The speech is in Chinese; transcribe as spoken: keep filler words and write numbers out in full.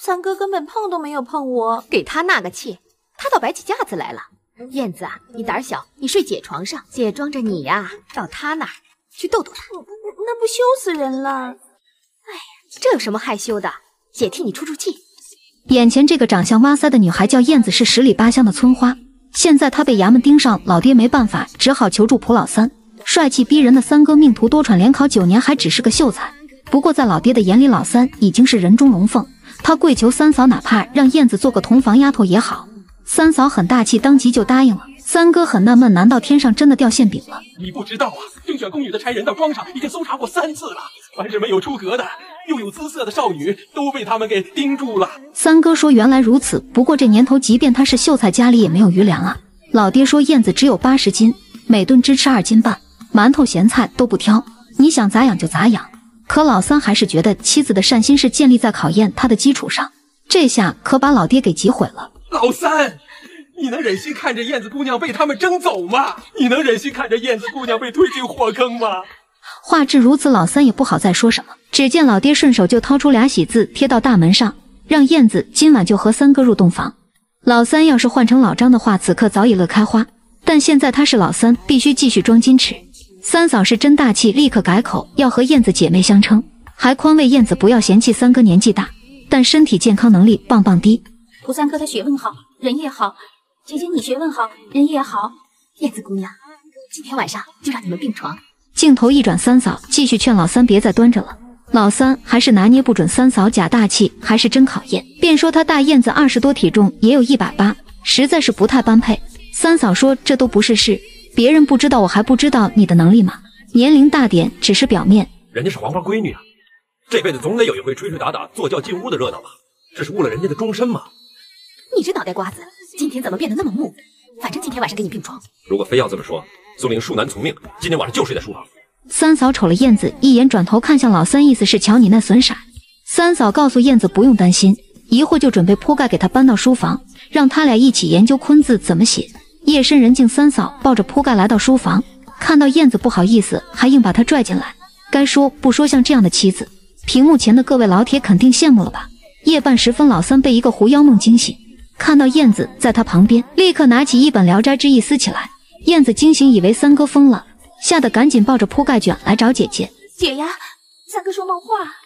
三哥根本碰都没有碰我， 给他纳个气，他倒摆起架子来了。燕子啊，你胆小，你睡姐床上，姐装着你呀、啊，到他那儿去逗逗他。 那不羞死人了？哎呀，这有什么害羞的？姐替你出出气。 眼前这个长相哇塞的女孩叫燕子，是十里八乡的村花。现在她被衙门盯上，老爹没办法，只好求助蒲老三。帅气逼人的三哥命途多舛，连考九年还只是个秀才。不过在老爹的眼里，老三已经是人中龙凤。他跪求三嫂，哪怕让燕子做个同房丫头也好。三嫂很大气，当即就答应了。三哥很纳闷，难道天上真的掉馅饼了？ 你不知道啊，竞选宫女的差人到庄上已经搜查过三次了，凡是没有出阁的又有姿色的少女都被他们给盯住了。 三哥说原来如此，不过这年头即便他是秀才，家里也没有余粮啊。老爹说燕子只有八十斤，每顿只吃二斤半，馒头咸菜都不挑，你想咋养就咋养。可老三还是觉得妻子的善心是建立在考验他的基础上，这下可把老爹给急毁了。 老三，你能忍心看着燕子姑娘被他们征走吗？你能忍心看着燕子姑娘被推进火坑吗？ 话至如此，老三也不好再说什么。只见老爹顺手就掏出俩喜字贴到大门上，让燕子今晚就和三哥入洞房。老三要是换成老张的话，此刻早已乐开花，但现在他是老三，必须继续装矜持。三嫂是真大气，立刻改口要和燕子姐妹相称，还宽慰燕子不要嫌弃三哥年纪大，但身体健康能力棒棒滴。 蒲三哥他学问好，人也好，姐姐你学问好，人也好。 燕子姑娘，今天晚上就让你们并床。 镜头一转，三嫂继续劝老三别再端着了。老三还是拿捏不准三嫂假大气还是真考验，便说他大燕子二十多，体重也有一百八，实在是不太般配。三嫂说这都不是事，别人不知道我还不知道你的能力吗？年龄大点只是表面， 人家是黄花闺女啊，这辈子总得有一回吹吹打打坐轿进屋的热闹吧？这是误了人家的终身吗？ 你这脑袋瓜子，今天怎么变得那么木？反正今天晚上给你并床。 如果非要这么说，苏玲恕难从命，今天晚上就睡在书房。 三嫂瞅了燕子一眼，转头看向老三，意思是瞧你那损色。三嫂告诉燕子不用担心，一会儿就准备铺盖给他搬到书房，让他俩一起研究昆字怎么写。夜深人静，三嫂抱着铺盖来到书房，看到燕子不好意思，还硬把她拽进来。该说不说，像这样的妻子，屏幕前的各位老铁肯定羡慕了吧？夜半时分，老三被一个狐妖梦惊醒，看到燕子在他旁边，立刻拿起一本《聊斋志异》撕起来。燕子惊醒，以为三哥疯了，吓得赶紧抱着铺盖卷来找姐姐。 姐呀，三哥说梦话。